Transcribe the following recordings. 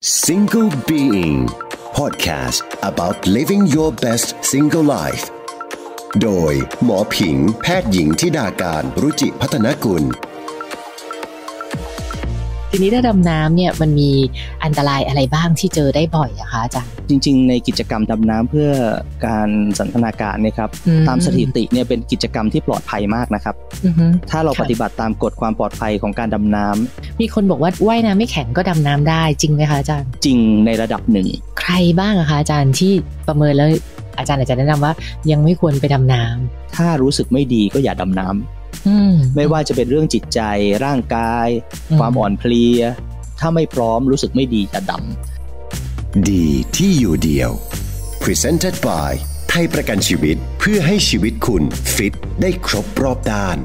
Single Being Podcast about living your best single life โดยหมอผิงแพทย์หญิงธิดาการรุจิพัฒนกุลทีนี้ถ้าดำน้ำเนี่ยมันมีอันตรายอะไรบ้างที่เจอได้บ่อยอะคะอาจารย์จริงๆในกิจกรรมดำน้ำเพื่อการสันทนาการเนี่ยครับตามสถิติเนี่ยเป็นกิจกรรมที่ปลอดภัยมากนะครับถ้าเราปฏิบัติตามกฎความปลอดภัยของการดำน้ำมีคนบอกว่าว่ายน้ำไม่แข็งก็ดำน้ำได้จริงไหมคะอาจารย์จริงในระดับหนึ่งใครบ้างอะคะอาจารย์ที่ประเมินแล้วอาจารย์อาจจะแนะนำว่ายังไม่ควรไปดำน้ำถ้ารู้สึกไม่ดีก็อย่าดำน้ำไม่ว่าจะเป็นเรื่องจิตใจร่างกายความอ่อนเพลียถ้าไม่พร้อมรู้สึกไม่ดีอย่าดำดีที่อยู่เดียว Presented by ไทยประกันชีวิตเพื่อให้ชีวิตคุณฟิตได้ครบรอบด้าน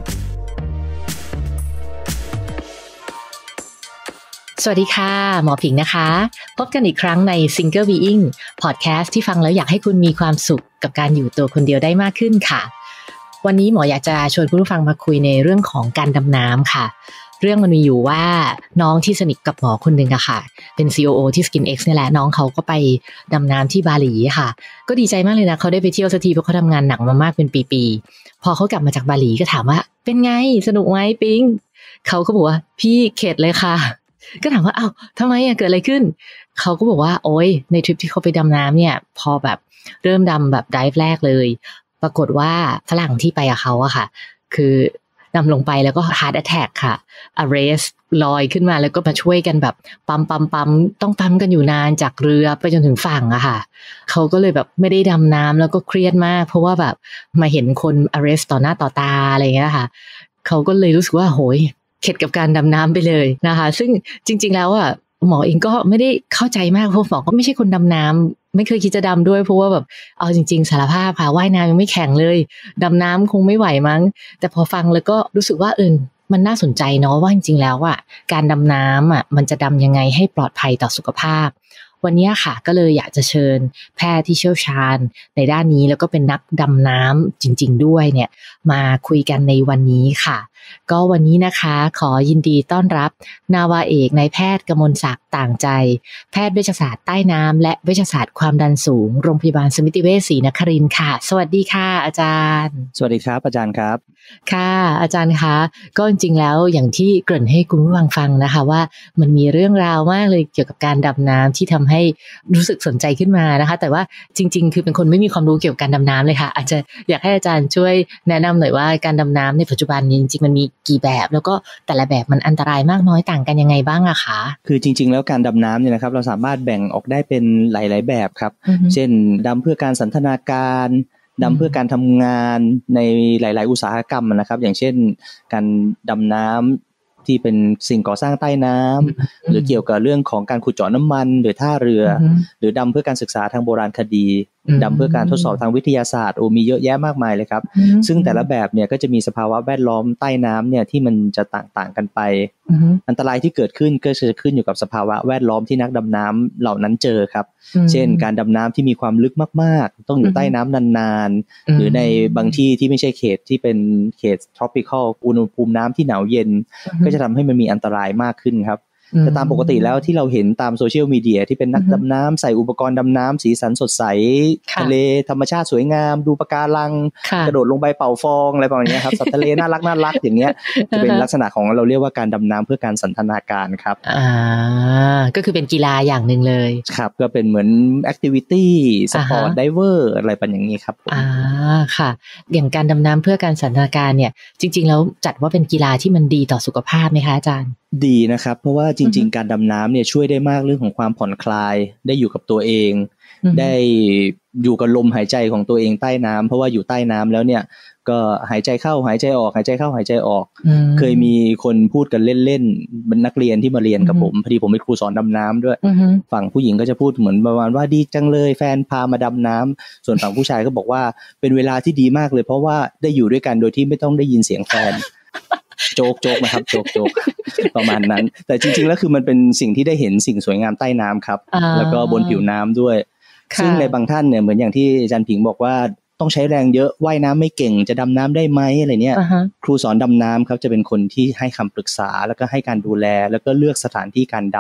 สวัสดีค่ะหมอผิงนะคะพบกันอีกครั้งใน Single Being Podcast ที่ฟังแล้วอยากให้คุณมีความสุขกับการอยู่ตัวคนเดียวได้มากขึ้นค่ะวันนี้หมออยากจะชวนคุณผู้ฟังมาคุยในเรื่องของการดำน้ำค่ะเรื่องมันมีอยู่ว่าน้องที่สนิทกับหมอคนหนึ่งอะค่ะเป็น COO ที่ SkinX นี่แหละน้องเขาก็ไปดำน้ำที่บาหลีค่ะก็ดีใจมากเลยนะเขาได้ไปเที่ยวสักทีเพราะเขาทำงานหนักมามากเป็นปีๆพอเขากลับมาจากบาหลีก็ถามว่าเป็นไงสนุกไหมปิ๊งเขาก็บอกว่าพี่เข็ดเลยค่ะก็ถามว่าอ้าวทำไมอะเกิดอะไรขึ้นเขาก็บอกว่าโอ๊ยในทริปที่เขาไปดำน้ำเนี่ยพอแบบเริ่มดำแบบไดฟ์แรกเลยปรากฏว่าฝรั่งที่ไปกับเขาอะค่ะคือดำลงไปแล้วก็ heart attack ค่ะ arrest ลอยขึ้นมาแล้วก็มาช่วยกันแบบปั๊มต้องปั๊มกันอยู่นานจากเรือไปจนถึงฝั่งอะค่ะเขาก็เลยแบบไม่ได้ดำน้ำแล้วก็เครียดมากเพราะว่าแบบมาเห็นคน arrest ต่อหน้าต่อตาอะไรอย่างเงี้ยค่ะเขาก็เลยรู้สึกว่าโหยเข็ดกับการดำน้ำไปเลยนะคะซึ่งจริงๆแล้วอะหมอเองก็ไม่ได้เข้าใจมากเพราะหมอก็ไม่ใช่คนดำน้ำไม่เคยคิดจะดำด้วยเพราะว่าแบบเอาจริงๆสารภาพค่ะว่ายน้ำยังไม่แข็งเลยดำน้ำคงไม่ไหวมั้งแต่พอฟังแล้วก็รู้สึกว่ามันน่าสนใจเนาะว่าจริงๆแล้วอ่ะการดำน้ำอ่ะมันจะดำยังไงให้ปลอดภัยต่อสุขภาพวันนี้ค่ะก็เลยอยากจะเชิญแพทย์ที่เชี่ยวชาญในด้านนี้แล้วก็เป็นนักดำน้ำจริงๆด้วยเนี่ยมาคุยกันในวันนี้ค่ะก็วันนี้นะคะขอยินดีต้อนรับนาวาเอกนายแพทย์กมลศักดิ์ต่างใจแพทย์เวชศาสตร์ใต้น้ำและเวชศาสตร์ความดันสูงโรงพยาบาลสมิติเวชศรีนครินทร์ค่ะสวัสดีค่ะอาจารย์สวัสดีครับอาจารย์ครับค่ะอาจารย์คะก็จริงๆแล้วอย่างที่เกริ่นให้คุณผู้ฟังฟังนะคะว่ามันมีเรื่องราวมากเลยเกี่ยวกับการดำน้ำที่ทำให้รู้สึกสนใจขึ้นมานะคะแต่ว่าจริงๆคือเป็นคนไม่มีความรู้เกี่ยวกับการดำน้ำเลยค่ะอาจจะอยากให้อาจารย์ช่วยแนะนำหน่อยว่าการดำน้ำในปัจจุบันนี้จริงๆมันมีกี่แบบแล้วก็แต่ละแบบมันอันตรายมากน้อยต่างกันยังไงบ้างอะคะคือจริงๆแล้วการดำน้ำเนี่ยนะครับเราสามารถแบ่งออกได้เป็นหลายๆแบบครับเช่นดำเพื่อการสันทนาการดำเพื่อการทำงานในหลายๆอุตสาหกรรมนะครับอย่างเช่นการดำน้ำที่เป็นสิ่งก่อสร้างใต้น้ำหรือเกี่ยวกับเรื่องของการขุดเจาะน้ำมันหรือท่าเรือหรือดำเพื่อการศึกษาทางโบราณคดีดำเพื่อการทดสอบทางวิทยาศาสตร์มีเยอะแยะมากมายเลยครับซึ่งแต่ละแบบเนี่ยก็จะมีสภาวะแวดล้อมใต้น้ำเนี่ยที่มันจะต่างกันไปอันตรายที่เกิดขึ้นก็จะขึ้นอยู่กับสภาวะแวดล้อมที่นักดำน้ำเหล่านั้นเจอครับเช่นการดำน้ำที่มีความลึกมากๆต้องอยู่ใต้น้ำนานๆหรือในบางที่ที่ไม่ใช่เขตที่เป็นเขต tropical อุณหภูมิน้ำที่หนาวเย็นก็จะทำให้มันมีอันตรายมากขึ้นครับแต่ตามปกติแล้วที่เราเห็นตามโซเชียลมีเดียที่เป็นนักดำน้ำใส่อุปกรณ์ดำน้ำสีสันสดใสทะเลธรรมชาติสวยงามดูปะการังกระโดดลงไปเป่าฟองอะไรประมาณนี้ครับสัตว์ทะเลน่ารักอย่างเงี้ยจะเป็นลักษณะของเราเรียกว่าการดำน้ำเพื่อการสันทนาการครับก็คือเป็นกีฬาอย่างหนึ่งเลยครับก็เป็นเหมือนแอคทิวิตี้สปอร์ตไดเวอร์อะไรประมาณอย่างนี้ครับค่ะอย่างการดำน้ำเพื่อการสันทนาการเนี่ยจริงๆแล้วจัดว่าเป็นกีฬาที่มันดีต่อสุขภาพไหมคะอาจารย์ดีนะครับเพราะว่าจริงๆการดำน้ำเนี่ยช่วยได้มากเรื่องของความผ่อนคลายได้อยู่กับตัวเองได้อยู่กับลมหายใจของตัวเองใต้น้ำเพราะว่าอยู่ใต้น้ำแล้วเนี่ยก็หายใจเข้าหายใจออกหายใจเข้าหายใจออกเคยมีคนพูดกันเล่นๆเป็นนักเรียนที่มาเรียนกับผมพอดีผมเป็นครูสอนดำน้ำด้วยฝั่งผู้หญิงก็จะพูดเหมือนประมาณว่าดีจังเลยแฟนพามาดำน้ำส่วนฝั่งผู้ชายก็บอกว่าเป็นเวลาที่ดีมากเลยเพราะว่าได้อยู่ด้วยกันโดยที่ไม่ต้องได้ยินเสียงแฟนโจ๊กนะครับโจ๊กประมาณนั้นแต่จริงๆแล้วคือมันเป็นสิ่งที่ได้เห็นสิ่งสวยงามใต้น้ำครับแล้วก็บนผิวน้ำด้วยซึ่งในบางท่านเนี่ยเหมือนอย่างที่อาจารย์ผิงบอกว่าต้องใช้แรงเยอะว่ายน้ำไม่เก่งจะดำน้ำได้ไหมอะไรเนี่ยครูสอนดำน้ำครับจะเป็นคนที่ให้คำปรึกษาแล้วก็ให้การดูแลแล้วก็เลือกสถานที่การด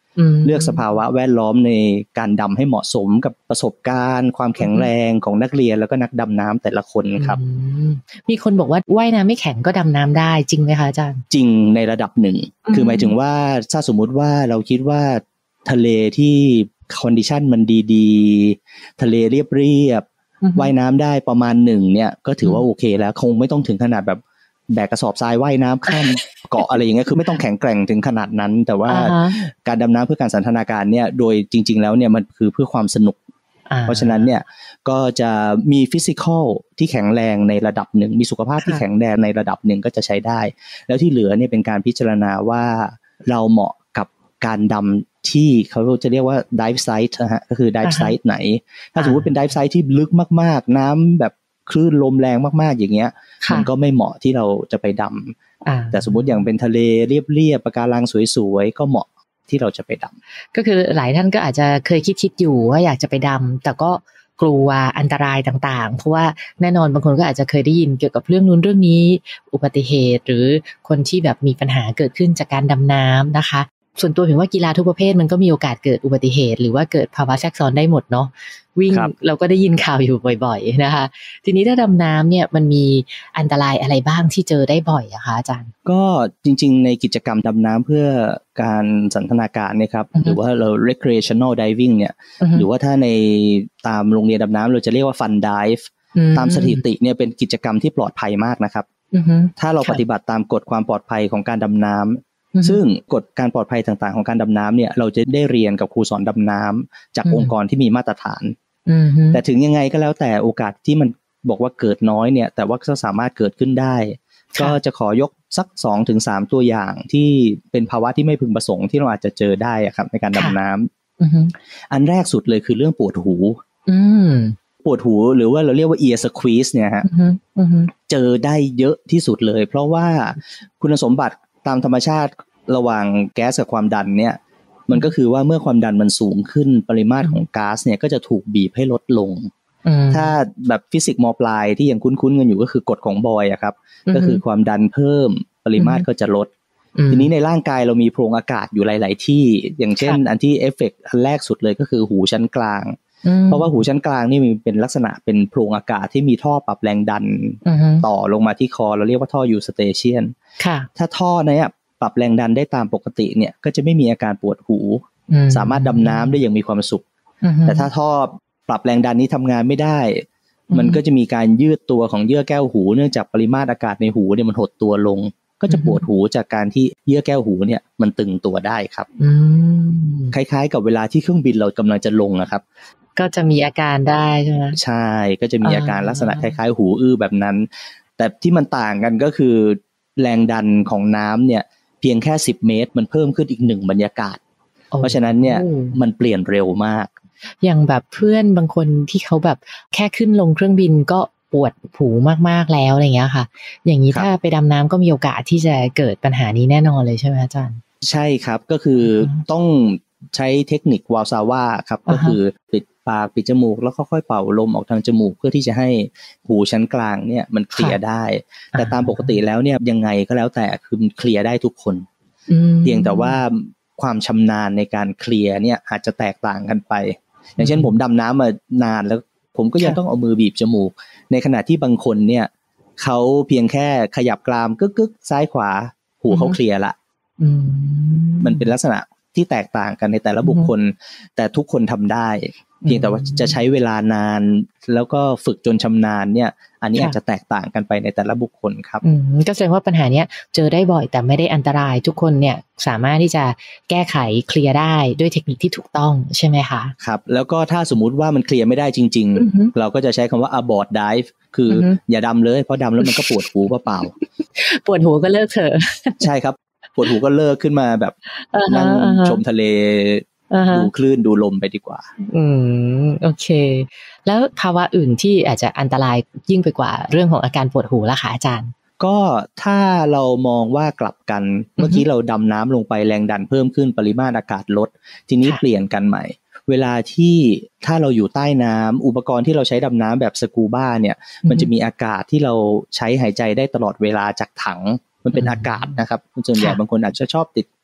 เลือกสภาวะแวดล้อมในการดำให้เหมาะสมกับประสบการณ์ความแข็งแรงของนักเรียนแล้วก็นักดำน้ำแต่ละคนครับมีคนบอกว่าว่ายน้ำไม่แข็งก็ดำน้ำได้จริงไหมคะอาจารย์จริงในระดับหนึ่งคือหมายถึงว่าถ้าสมมุติว่าเราคิดว่าทะเลที่คอนดิชันมันดีๆทะเลเรียบๆว่ายน้ำได้ประมาณหนึ่งเนี่ยก็ถือว่าโอเคแล้วคงไม่ต้องถึงขนาดแบบแบกกระสอบทรายว่ายน้ำข้ามเกาะอะไรอย่างเงี้ยคือไม่ต้องแข็งแกร่งถึงขนาดนั้นแต่ว่าการดำน้ำเพื่อการสันทนาการเนี่ยโดยจริงๆแล้วเนี่ยมันคือเพื่อความสนุกเพราะฉะนั้นเนี่ยก็จะมีฟิสิคอลที่แข็งแรงในระดับหนึ่งมีสุขภาพที่แข็งแรงในระดับหนึ่งก็จะใช้ได้แล้วที่เหลือเนี่ยเป็นการพิจารณาว่าเราเหมาะกับการดำที่เขาจะเรียกว่า dive site นะฮะก็คือ dive site ไหนถ้าสมมติเป็น dive site ที่ลึกมากๆน้ำแบบคลื่นลมแรงมากๆอย่างเงี้ยมันก็ไม่เหมาะที่เราจะไปดำแต่สมมติอย่างเป็นทะเลเรียบๆปะการังสวยๆก็เหมาะที่เราจะไปดำก็คือหลายท่านก็อาจจะเคยคิดอยู่ว่าอยากจะไปดำแต่ก็กลัวอันตรายต่างๆเพราะว่าแน่นอนบางคนก็อาจจะเคยได้ยินเกี่ยวกับเรื่องนู้นเรื่องนี้อุบัติเหตุหรือคนที่แบบมีปัญหาเกิดขึ้นจากการดำน้ำนะคะส่วนตัวถึงว่ากีฬาทุกประเภทมันก็มีโอกาสเกิดอุบัติเหตุหรือว่าเกิดภาวะแทรกซ้อนได้หมดเนาะวิ่งเราก็ได้ยินข่าวอยู่บ่อยๆนะคะทีนี้ถ้าดำน้ำเนี่ยมันมีอันตรายอะไรบ้างที่เจอได้บ่อยอะคะอาจารย์ก็จริงๆในกิจกรรมดำน้ำเพื่อการสันทนาการเนี่ยครับหรือว่าเรา recreational diving เนี่ยหรือว่าถ้าในตามโรงเรียนดำน้ำเราจะเรียกว่า fun dive ตามสถิติเนี่ยเป็นกิจกรรมที่ปลอดภัยมากนะครับถ้าเราปฏิบัติตามกฎความปลอดภัยของการดำน้ำซึ่งกฎการปลอดภัยต่างๆของการดำน้ำเนี่ยเราจะได้เรียนกับครูสอนดำน้ำจากองค์กรที่มีมาตรฐานแต่ถึงยังไงก็แล้วแต่โอกาสที่มันบอกว่าเกิดน้อยเนี่ยแต่ว่าก็สามารถเกิดขึ้นได้ก็จะขอยกสัก 2-3 ตัวอย่างที่เป็นภาวะที่ไม่พึงประสงค์ที่เราอาจจะเจอได้ครับในการดำน้ำอันแรกสุดเลยคือเรื่องปวดหูปวดหูหรือว่าเราเรียกว่า ear squeeze เนี่ยฮะเจอได้เยอะที่สุดเลยเพราะว่าคุณสมบัติตามธรรมชาติระหว่างแก๊สกับความดันเนี่ยมันก็คือว่าเมื่อความดันมันสูงขึ้นปริมาตรของก๊าซเนี่ยก็จะถูกบีบให้ลดลงถ้าแบบฟิสิกส์ม.ปลายที่ยังคุ้นๆกันอยู่ก็คือกฎของบอยอะครับก็คือความดันเพิ่มปริมาตรก็จะลดทีนี้ในร่างกายเรามีโพรงอากาศอยู่หลายๆที่อย่างเช่นอันที่เอฟเฟกต์อันแรกสุดเลยก็คือหูชั้นกลางเพราะว่าหูชั้นกลางนี่มันเป็นลักษณะเป็นโพรงอากาศที่มีท่อปรับแรงดันต่อลงมาที่คอเราเรียกว่าท่อยูสเตเชียนถ้าท่อเนี่ยปรับแรงดันได้ตามปกติเนี่ยก็จะไม่มีอาการปวดหูสามารถดำน้ำได้อย่างมีความสุขแต่ถ้าท่อปรับแรงดันนี้ทำงานไม่ได้มันก็จะมีการยืดตัวของเยื่อแก้วหูเนื่องจากปริมาตรอากาศในหูเนี่ยมันหดตัวลงก็จะปวดหูจากการที่เยื่อแก้วหูเนี่ยมันตึงตัวได้ครับคล้ายๆกับเวลาที่เครื่องบินเรากำลังจะลงนะครับก็จะมีอาการได้ใช่ไหมใช่ก็จะมีอาการลักษณะคล้ายๆหูอื้อแบบนั้นแต่ที่มันต่างกันก็คือแรงดันของน้ำเนี่ยเพียงแค่10 เมตรมันเพิ่มขึ้นอีก1บรรยากาศเพราะฉะนั้นเนี่ยมันเปลี่ยนเร็วมากอย่างแบบเพื่อนบางคนที่เขาแบบแค่ขึ้นลงเครื่องบินก็ปวดหูมากๆแล้วอะไรเงี้ยค่ะอย่างนี้ถ้าไปดำน้ำก็มีโอกาสที่จะเกิดปัญหานี้แน่นอนเลยใช่ไหมอาจารย์ใช่ครับก็คือต้องใช้เทคนิควาลซาว่าครับก็คือปิดปากปิดจมูกแล้วค่อยๆเป่าลมออกทางจมูกเพื่อที่จะให้หูชั้นกลางเนี่ยมันเคลียร์ได้แต่ตามปกติแล้วเนี่ยยังไงก็แล้วแต่คือเคลียร์ได้ทุกคนเพียงแต่ว่าความชำนาญในการเคลียร์เนี่ยอาจจะแตกต่างกันไปอย่างเช่นผมดำน้ำมานานแล้วผมก็ยังต้องเอามือบีบจมูกในขณะที่บางคนเนี่ยเขาเพียงแค่ขยับกรามกึกๆซ้ายขวาหูเขาเคลียร์ละมันเป็นลักษณะที่แตกต่างกันในแต่ละบุคคลแต่ทุกคนทำได้เพียงแต่ว่าจะใช้เวลานานแล้วก็ฝึกจนชำนาญเนี่ยอันนี้อาจจะแตกต่างกันไปในแต่ละบุคคลครับก็แสดงว่าปัญหาเนี้ยเจอได้บ่อยแต่ไม่ได้อันตรายทุกคนเนี่ยสามารถที่จะแก้ไขเคลียร์ได้ด้วยเทคนิคที่ถูกต้องใช่ไหมคะครับแล้วก็ถ้าสมมุติว่ามันเคลียร์ไม่ได้จริงๆเราก็จะใช้คำว่า abort dive คืออย่าดำเลยเพราะดำแล้วมันก็ปวดหูเปล่าปวดหูก็เลิกเถอะใช่ครับปวดหูก็เลิกขึ้นมาแบบนั่งชมทะเลดูคลื่นดูลมไปดีกว่าโอเคแล้วภาวะอื่นที่อาจจะอันตรายยิ่งไปกว่าเรื่องของอาการปวดหูล่ะคะอาจารย์ก็ถ้าเรามองว่ากลับกันเมื่อกี้เราดำน้ำลงไปแรงดันเพิ่มขึ้นปริมาตรอากาศลดทีนี้เปลี่ยนกันใหม่เวลาที่ถ้าเราอยู่ใต้น้ำอุปกรณ์ที่เราใช้ดำน้ำแบบสกูบ้าเนี่ยมันจะมีอากาศที่เราใช้หายใจได้ตลอดเวลาจากถังมันเป็นอากาศนะครับส่วนใหญ่บางคนอาจจะชอบติด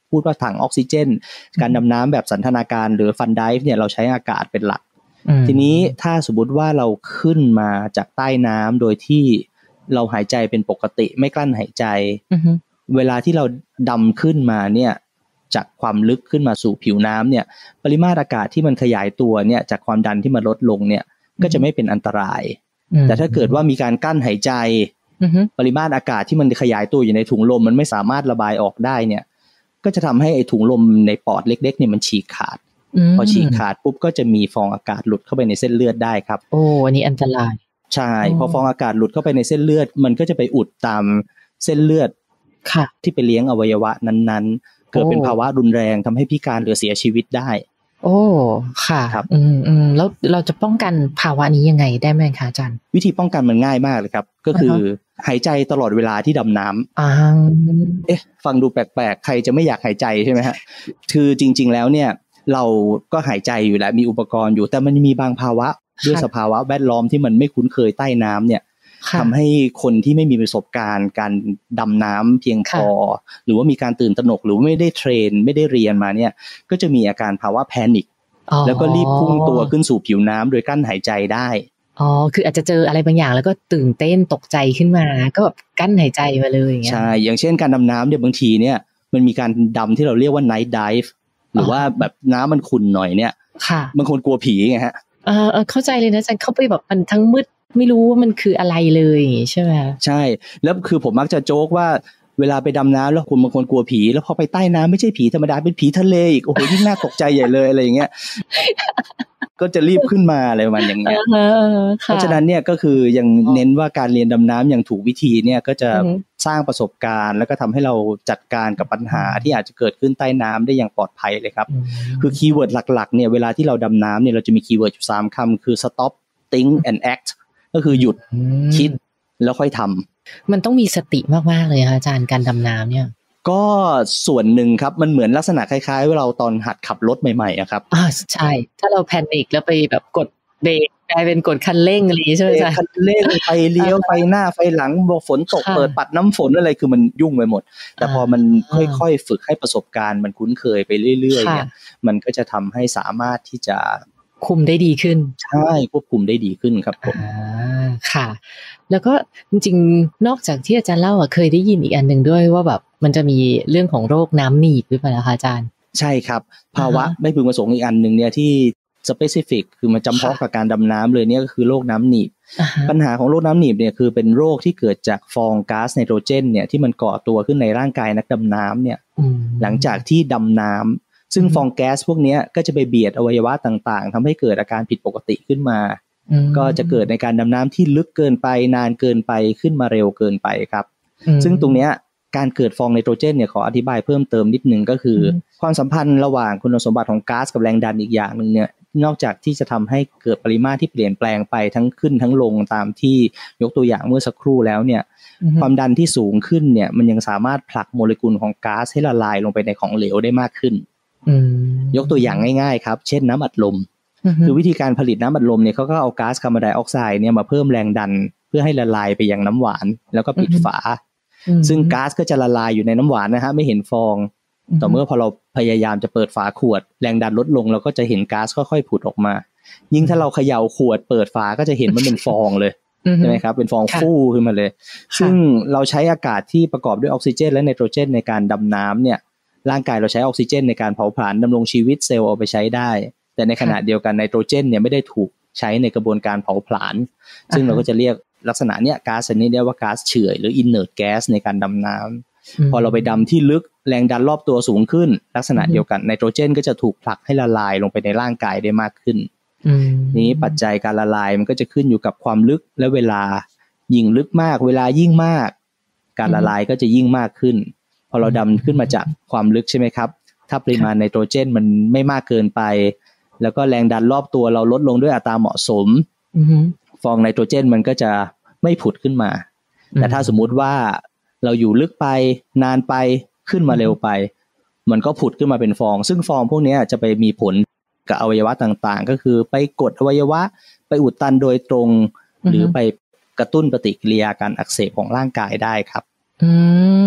พูดว่าถังออกซิเจนการดำน้ำแบบสันทนาการหรือฟันไดฟ์เนี่ยเราใช้อากาศเป็นหลักทีนี้ถ้าสมมติว่าเราขึ้นมาจากใต้น้ำโดยที่เราหายใจเป็นปกติไม่กลั้นหายใจเวลาที่เราดำขึ้นมาเนี่ยจากความลึกขึ้นมาสู่ผิวน้ำเนี่ยปริมาตรอากาศที่มันขยายตัวเนี่ยจากความดันที่มันลดลงเนี่ยก็จะไม่เป็นอันตรายแต่ถ้าเกิดว่ามีการกั้นหายใจปริมาตรอากาศที่มันขยายตัวอยู่ในถุงลมมันไม่สามารถระบายออกได้เนี่ยก็จะทำให้ไอ้ถุงลมในปอดเล็กๆเนี่ยมันฉีกขาดพอฉีกขาดปุ๊บก็จะมีฟองอากาศหลุดเข้าไปในเส้นเลือดได้ครับโอ้อันนี้อันตรายใช่พอฟองอากาศหลุดเข้าไปในเส้นเลือดมันก็จะไปอุดตามเส้นเลือดที่ไปเลี้ยงอวัยวะนั้นๆเกิดเป็นภาวะรุนแรงทำให้พิการหรือเสียชีวิตได้โอ้ค่ะครับแล้วเราจะป้องกันภาวะนี้ยังไงได้ไหมคะอาจารย์วิธีป้องกันมันง่ายมากเลยครับก็คือหายใจตลอดเวลาที่ดำน้ำฟังดูแปลกๆใครจะไม่อยากหายใจใช่ไหมฮะคือจริงๆแล้วเนี่ยเราก็หายใจอยู่แล้วมีอุปกรณ์อยู่แต่มันมีบางภาวะด้วยสภาวะแวดล้อมที่มันไม่คุ้นเคยใต้น้ำเนี่ยทำให้คนที่ไม่มีประสบการณ์การดำน้ำเพียงพอหรือว่ามีการตื่นตระหนกหรือไม่ได้เทรนไม่ได้เรียนมาเนี่ยก็จะมีอาการภาวะแพนิคแล้วก็รีบพุ่งตัวขึ้นสู่ผิวน้ำโดยกั้นหายใจได้คืออาจจะเจออะไรบางอย่างแล้วก็ตื่นเต้นตกใจขึ้นมาก็แบบกั้นหายใจมาเลยอย่างเงี้ยใช่อย่างเช่นการดำน้ำเนี่ยบางทีเนี่ยมันมีการดำที่เราเรียกว่า night dive หรือว่าแบบน้ำมันขุ่นหน่อยเนี่ยบางคนกลัวผีไงฮะเข้าใจเลยนะอาจารย์เข้าไปแบบมันทั้งมืดไม่รู้ว่ามันคืออะไรเลยใช่ไหมใช่แล้วคือผมมักจะโจ๊กว่าเวลาไปดำน้ำแล้วคุณบางคนกลัวผีแล้วพอไปใต้น้ำไม่ใช่ผีธรรมดาเป็นผีทะเลอีกโอ้โหยิ่งน่าตกใจใหญ่เลยอะไรอย่างเงี้ยก็จะรีบขึ้นมาอะไรประมาณอย่างเงี้ยเพราะฉะนั้นเนี่ยก็คือยังเน้นว่าการเรียนดำน้ำอย่างถูกวิธีเนี่ยก็จะสร้างประสบการณ์แล้วก็ทำให้เราจัดการกับปัญหาที่อาจจะเกิดขึ้นใต้น้ำได้อย่างปลอดภัยเลยครับคือคีย์เวิร์ดหลักๆเนี่ยเวลาที่เราดำน้ำเนี่ยเราจะมีคีย์เวิร์ดอยู่3คำคือ stop think and act ก็คือหยุดคิดแล้วค่อยทำมันต้องมีสติมากๆเลยค่ะอาจารย์การดำน้ำเนี่ยก็ส่วนหนึ่งครับมันเหมือนลักษณะคล้ายๆว่าเราตอนหัดขับรถใหม่ๆอะครับใช่ถ้าเราแพนิคแล้วไปแบบกดเบรกกลายเป็นกดคันเร่งอะไรใช่ไหมจ๊ะคันเร่งไฟเลี้ยวไฟหน้าไฟหลังบอกฝนตกเปิดปัดน้ำฝนอะไรคือมันยุ่งไปหมดแต่พอมันค่อยๆฝึกให้ประสบการณ์มันคุ้นเคยไปเรื่อยๆเนี่ยมันก็จะทำให้สามารถที่จะคุมได้ดีขึ้นใช่ควบคุมได้ดีขึ้นครับผมค่ะแล้วก็จริงๆนอกจากที่อาจารย์เล่าเคยได้ยินอีกอันหนึ่งด้วยว่าแบบมันจะมีเรื่องของโรคน้ำหนีบหรือเปล่าคะอาจารย์ใช่ครับภาวะไม่พึงประสงค์อีกอันหนึ่งเนี่ยที่ specific คือมันจำเพาะกับการดำน้ำเลยเนี่ยก็คือโรคน้ำหนีบปัญหาของโรคน้ำหนีบเนี่ยคือเป็นโรคที่เกิดจากฟองก๊าซไนโตรเจนเนี่ยที่มันก่อตัวขึ้นในร่างกายนักดำน้ำเนี่ยหลังจากที่ดำน้ำซึ่งฟองแก๊สพวกนี้ก็จะไปเบียดอวัยวะต่างๆทำให้เกิดอาการผิดปกติขึ้นมาก็จะเกิดในการดำน้ำที่ลึกเกินไปนานเกินไปขึ้นมาเร็วเกินไปครับซึ่งตรงเนี้ยการเกิดฟองไนโตรเจนเนี่ยขออธิบายเพิ่มเติมนิดนึงก็คือความสัมพันธ์ระหว่างคุณสมบัติของก๊าซกับแรงดันอีกอย่างนึงเนี่ยนอกจากที่จะทำให้เกิดปริมาตรที่เปลี่ยนแปลงไปทั้งขึ้นทั้งลงตามที่ยกตัวอย่างเมื่อสักครู่แล้วเนี่ยความดันที่สูงขึ้นเนี่ยมันยังสามารถผลักโมเลกุลของก๊าซให้ละลายลงไปในของเหลวได้มากขึ้นยกตัวอย่างง่ายๆครับเช่นน้ำอัดลมคือวิธีการผลิตน้ำอัดลมเนี่ยเขาก็เอาก๊าซคาร์บอนไดออกไซด์เนี่ยมาเพิ่มแรงดันเพื่อให้ละลายไปยังน้ำหวานแล้วก็ปิดฝาซึ่งก๊าซก็จะละลายอยู่ในน้ำหวานนะฮะไม่เห็นฟองต่อเมื่อพอเราพยายามจะเปิดฝาขวดแรงดันลดลงเราก็จะเห็นก๊าซค่อยๆผุดออกมายิ่งถ้าเราเขย่าขวดเปิดฝาก็จะเห็นมันเป็นฟองเลยใช่ไหมครับเป็นฟองฟู่ขึ้นมาเลยซึ่งเราใช้อากาศที่ประกอบด้วยออกซิเจนและไนโตรเจนในการดำน้ำเนี่ยร่างกายเราใช้ออกซิเจนในการเผาผลาญดำรงชีวิตเซลล์เอาไปใช้ได้แต่ในขณะเดียวกันไนโตรเจนเนี่ยไม่ได้ถูกใช้ในกระบวนการเผาผลาญซึ่งเราก็จะเรียกลักษณะเนี้ยก๊าซนี้เรียกว่าก๊าซเฉื่อยหรือ inert gas ในการดำน้ำพอเราไปดำที่ลึกแรงดันรอบตัวสูงขึ้นลักษณะเดียวกันไนโตรเจนก็จะถูกผลักให้ละลายลงไปในร่างกายได้มากขึ้นนี้ปัจจัยการละลายมันก็จะขึ้นอยู่กับความลึกและเวลายิ่งลึกมากเวลายิ่งมากการละลายก็จะยิ่งมากขึ้นพอเราดำขึ้นมาจากความลึกใช่ไหมครับถ้าปริมาณไนโตรเจนมันไม่มากเกินไปแล้วก็แรงดันรอบตัวเราลดลงด้วยอัตราเหมาะสมฟองไนโตรเจนมันก็จะไม่ผุดขึ้นมาแต่ถ้าสมมุติว่าเราอยู่ลึกไปนานไปขึ้นมาเร็วไปมันก็ผุดขึ้นมาเป็นฟองซึ่งฟองพวกนี้จะไปมีผลกับอวัยวะต่างๆก็คือไปกดอวัยวะไปอุดตันโดยตรงหรือไปกระตุ้นปฏิกิริยาการอักเสบของร่างกายได้ครับ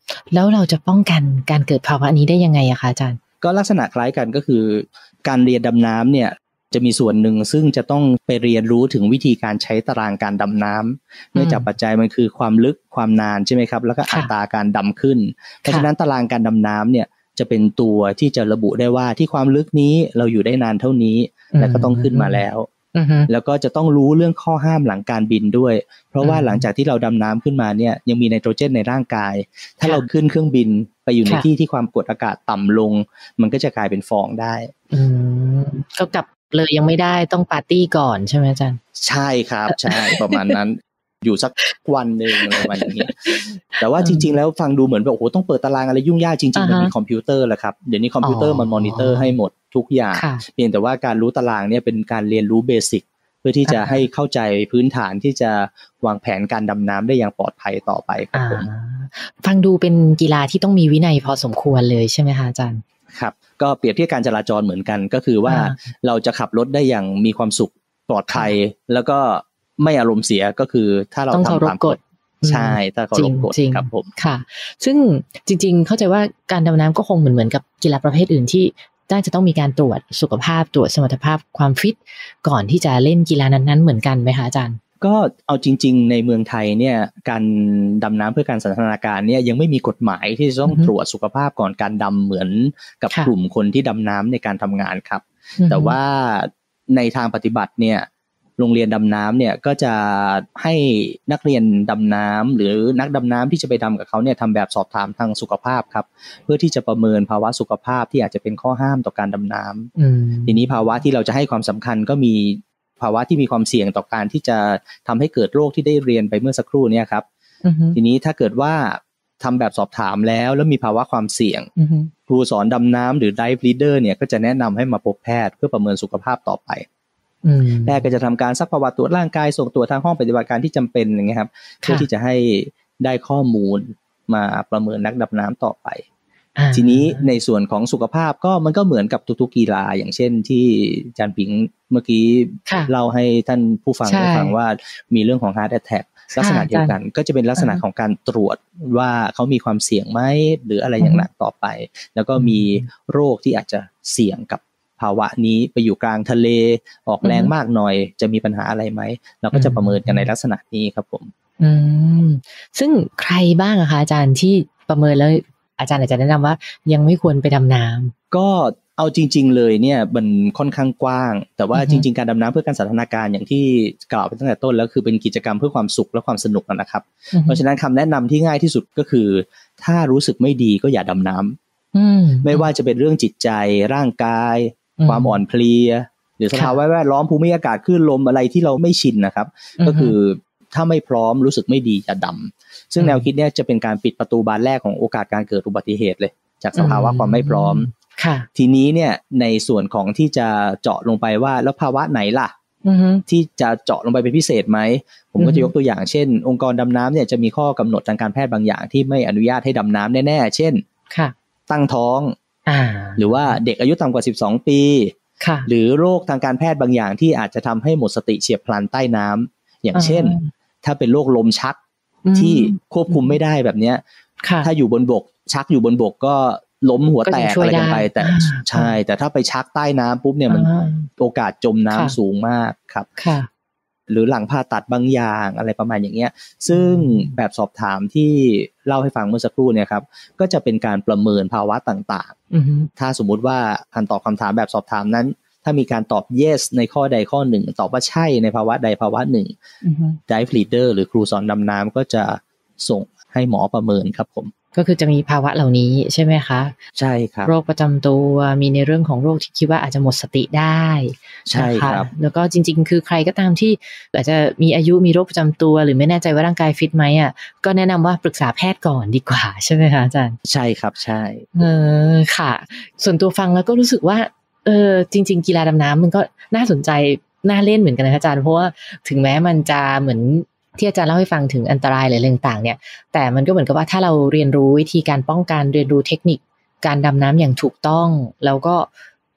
แล้วเราจะป้องกันการเกิดภาวะนี้ได้ยังไงอะคะอาจารย์ก็ลักษณะคล้ายกันก็คือการเรียนดำน้ำเนี่ยจะมีส่วนหนึ่งซึ่งจะต้องไปเรียนรู้ถึงวิธีการใช้ตารางการดำน้ำเนื่องจากปัจจัยมันคือความลึกความนานใช่ไหมครับแล้วก็อัตราการดำขึ้นเพราะฉะนั้นตารางการดำน้ำเนี่ยจะเป็นตัวที่จะระบุได้ว่าที่ความลึกนี้เราอยู่ได้นานเท่านี้แล้วก็ต้องขึ้นมาแล้วแล้วก็จะต้องรู้เรื่องข้อห้ามหลังการบินด้วยเพราะว่าหลังจากที่เราดำน้ำขึ้นมาเนี่ยยังมีไนโตรเจนในร่างกายถ้าเราขึ้นเครื่องบินไปอยู่ในที่ความกดอากาศต่ำลงมันก็จะกลายเป็นฟองได้ก็กลับเลยยังไม่ได้ต้องปาร์ตี้ก่อนใช่ไหมอาจารย์ใช่ครับใช่ประมาณนั้นอยู่สักวันนึงอะไรประมาณนี้แต่ว่าจริงๆแล้วฟังดูเหมือนแบบโอ้โหต้องเปิดตารางอะไรยุ่งยากจริงๆมันมีคอมพิวเตอร์แหละครับเดี๋ยวนี้คอมพิวเตอร์มันมอนิเตอร์ให้หมดทุกอย่างเพียงแต่ว่าการรู้ตารางเนี่ยเป็นการเรียนรู้เบสิกเพื่อที่จะให้เข้าใจพื้นฐานที่จะวางแผนการดำน้ำได้อย่างปลอดภัยต่อไปครับผมฟังดูเป็นกีฬาที่ต้องมีวินัยพอสมควรเลยใช่ไหมคะอาจารย์ครับก็เปรียบเทียบการจราจรเหมือนกันก็คือว่าเราจะขับรถได้อย่างมีความสุขปลอดภัยแล้วก็ไม่อารมณ์เสียก็คือถ้าเราทำตามกฎใช่ถ้าเคารพกฎครับผมค่ะซึ่งจริงๆเข้าใจว่าการดำน้ำก็คงเหมือนกับกีฬาประเภทอื่นที่น่าจะต้องมีการตรวจสุขภาพตรวจสมรรถภาพความฟิตก่อนที่จะเล่นกีฬานั้นๆเหมือนกันไหมคะอาจารย์ก็เอาจริงๆในเมืองไทยเนี่ยการดำน้ำเพื่อการสันทนาการเนี่ยยังไม่มีกฎหมายที่จะต้องตรวจสุขภาพก่อนการดำเหมือนกับกลุ่มคนที่ดำน้ำในการทำงานครับแต่ว่าในทางปฏิบัติเนี่ยโรงเรียนดำน้ำเนี่ยก็จะให้นักเรียนดำน้ำหรือนักดำน้ำที่จะไปดำกับเขาเนี่ยทำแบบสอบถามทางสุขภาพครับเพื่อที่จะประเมินภาวะสุขภาพที่อาจจะเป็นข้อห้ามต่อการดำน้ำทีนี้ภาวะที่เราจะให้ความสำคัญก็มีภาวะที่มีความเสี่ยงต่อการที่จะทำให้เกิดโรคที่ได้เรียนไปเมื่อสักครู่เนี่ยครับทีนี้ถ้าเกิดว่าทำแบบสอบถามแล้วมีภาวะความเสี่ยงครูสอนดำน้ำหรือ Dive Leader เนี่ยก็จะแนะนำให้มาพบแพทย์เพื่อประเมินสุขภาพต่อไปแพทย์ก็จะทำการซักประวัติตรวจร่างกายส่งตัวทางห้องปฏิบัติการที่จำเป็นอย่างเงี้ยครับเพื่อที่จะให้ได้ข้อมูลมาประเมินนักดำน้ำต่อไปทีนี้ในส่วนของสุขภาพก็มันก็เหมือนกับทุกๆกีฬาอย่างเช่นที่อาจารย์ผิงเมื่อกี้เล่าให้ท่านผู้ฟังได้ฟังว่ามีเรื่องของ heart attack ลักษณะเดียวกันก็จะเป็นลักษณะของการตรวจว่าเขามีความเสี่ยงไหมหรืออะไรอย่างหนักต่อไปแล้วก็มีโรคที่อาจจะเสี่ยงกับภาวะนี้ไปอยู่กลางทะเลออกแรงมากหน่อยจะมีปัญหาอะไรไหมเราก็จะประเมินกันในลักษณะนี้ครับผมซึ่งใครบ้างอะคะอาจารย์ที่ประเมินแล้วอาจารย์อาจจะแนะนำว่ายังไม่ควรไปดำน้ำก็เอาจริงๆเลยเนี่ยมันค่อนข้างกว้างแต่ว่าจริงๆการดำน้ำเพื่อการสันทนาการอย่างที่กล่าวไปตั้งแต่ต้นแล้วคือเป็นกิจกรรมเพื่อความสุขและความสนุกนะครับเพราะฉะนั้นคำแนะนำที่ง่ายที่สุดก็คือถ้ารู้สึกไม่ดีก็อย่าดำน้ำไม่ว่าจะเป็นเรื่องจิตใจร่างกายความอ่อนเพลียหรือสภาวะแวดล้อมภูมิอากาศคลื่นลมอะไรที่เราไม่ชินนะครับก็คือถ้าไม่พร้อมรู้สึกไม่ดีอย่าดำซึ่งแนวคิดนี้จะเป็นการปิดประตูบานแรกของโอกาสการเกิดอุบัติเหตุเลยจากสภาวะความไม่พร้อมทีนี้เนี่ยในส่วนของที่จะเจาะลงไปว่าแล้วภาวะไหนล่ะที่จะเจาะลงไปเป็นพิเศษไหมผมก็จะยกตัวอย่างเช่นองค์กรดำน้ำเนี่ยจะมีข้อกำหนดทางการแพทย์บางอย่างที่ไม่อนุญาตให้ดำน้ำแน่ๆเช่นตั้งท้องหรือว่าเด็กอายุต่ำกว่า12ปีหรือโรคทางการแพทย์บางอย่างที่อาจจะทำให้หมดสติเฉียบพลันใต้น้ำอย่างเช่นถ้าเป็นโรคลมชักที่ควบคุมไม่ได้แบบนี้ถ้าอยู่บนบกชักอยู่บนบกก็ล้มหัวแตกอะไรกันไปแต่ใช่แต่ถ้าไปชักใต้น้ำปุ๊บเนี่ยมันโอกาสจมน้ำสูงมากครับหรือหลังผ่าตัดบางอย่างอะไรประมาณอย่างเงี้ยซึ่งแบบสอบถามที่เล่าให้ฟังเมื่อสักครู่เนี่ยครับก็จะเป็นการประเมินภาวะต่างๆถ้าสมมุติว่าการตอบคำถามแบบสอบถามนั้นถ้ามีการตอบ yes ในข้อใดข้อหนึ่งตอบว่าใช่ในภาวะใดภาวะหนึ่ง Dive Leader หรือครูสอนดำน้ำก็จะส่งให้หมอประเมินครับผมก็คือจะมีภาวะเหล่านี้ใช่ไหมคะใช่ครับโรคประจำตัวมีในเรื่องของโรคที่คิดว่าอาจจะหมดสติได้ใช่ครับแล้วก็จริงๆคือใครก็ตามที่อาจจะมีอายุมีโรคประจำตัวหรือไม่แน่ใจว่าร่างกายฟิตไหมอ่ะก็แนะนำว่าปรึกษาแพทย์ก่อนดีกว่าใช่ไหมคะอาจารย์ใช่ครับใช่ค่ะส่วนตัวฟังแล้วก็รู้สึกว่าจริงๆกีฬาดำน้ำมันก็น่าสนใจน่าเล่นเหมือนกันนะอาจารย์เพราะว่าถึงแม้มันจะเหมือนที่อาจารย์เล่าให้ฟังถึงอันตรายหรืออะไรต่างๆเนี่ยแต่มันก็เหมือนกับว่าถ้าเราเรียนรู้วิธีการป้องกันเรียนรู้เทคนิคการดำน้ำอย่างถูกต้องแล้วก็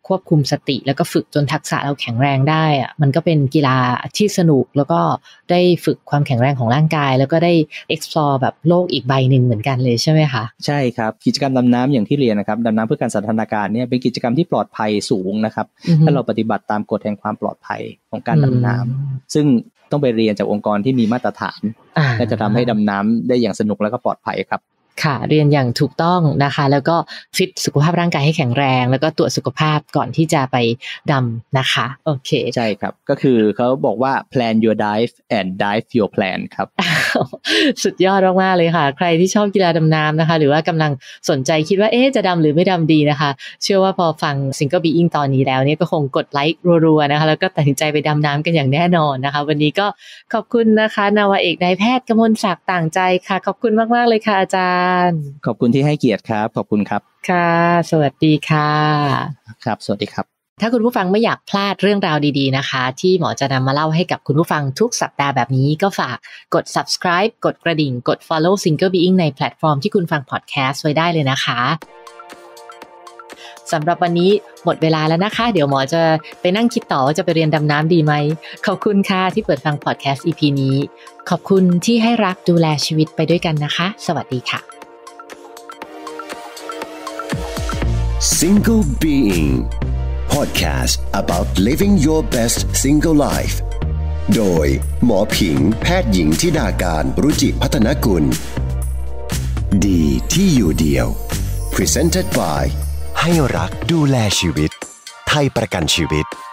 ควบคุมสติแล้วก็ฝึกจนทักษะเราแข็งแรงได้อะมันก็เป็นกีฬาที่สนุกแล้วก็ได้ฝึกความแข็งแรงของร่างกายแล้วก็ได้ explore แบบโลกอีกใบหนึ่งเหมือนกันเลยใช่ไหมคะใช่ครับกิจกรรมดำน้ำอย่างที่เรียนนะครับดำน้ำเพื่อการสันทนาการเนี่ยเป็นกิจกรรมที่ปลอดภัยสูงนะครับถ้าเราปฏิบัติตามกฎแห่งความปลอดภัยของการดำน้ำซึ่งต้องไปเรียนจากองค์กรที่มีมาตรฐานและจะทำให้ดำน้ำได้อย่างสนุกและก็ปลอดภัยครับค่ะเรียนอย่างถูกต้องนะคะแล้วก็ฟิตสุขภาพร่างกายให้แข็งแรงแล้วก็ตรวจสุขภาพก่อนที่จะไปดำนะคะโอเคใช่ครับก็คือเขาบอกว่า plan your dive and dive your plan ครับสุดยอดมากๆเลยค่ะใครที่ชอบกีฬาดำน้ำนะคะหรือว่ากำลังสนใจคิดว่าจะดำหรือไม่ดำดีนะคะเชื่อว่าพอฟัง Single Being ตอนนี้แล้วเนี่ยก็คงกดไลค์รัวๆนะคะแล้วก็ตัดสินใจไปดำน้ำกันอย่างแน่นอนนะคะวันนี้ก็ขอบคุณนะคะนาวาเอกนายแพทย์กมลศักดิ์ต่างใจค่ะขอบคุณมากๆเลยค่ะอาจารย์ขอบคุณที่ให้เกียรติครับขอบคุณครับค่ะสวัสดีค่ะครับสวัสดีครับถ้าคุณผู้ฟังไม่อยากพลาดเรื่องราวดีๆนะคะที่หมอจะนำมาเล่าให้กับคุณผู้ฟังทุกสัปดาห์แบบนี้ก็ฝากกด subscribe กดกระดิ่งกด follow Single Being ในแพลตฟอร์มที่คุณฟังพอดแคสต์ไว้ได้เลยนะคะสำหรับวันนี้หมดเวลาแล้วนะคะเดี๋ยวหมอจะไปนั่งคิดต่อว่าจะไปเรียนดำน้ำดีไหมขอบคุณค่ะที่เปิดฟังพอดแคสต์ EP นี้ขอบคุณที่ให้รักดูแลชีวิตไปด้วยกันนะคะสวัสดีค่ะ Single Being Podcast about living your best single life โดยหมอผิงแพทย์หญิงธิดาการรุจิพัฒนกุลดีที่อยู่เดียว Presented by ให้รักดูแลชีวิตไทยประกันชีวิต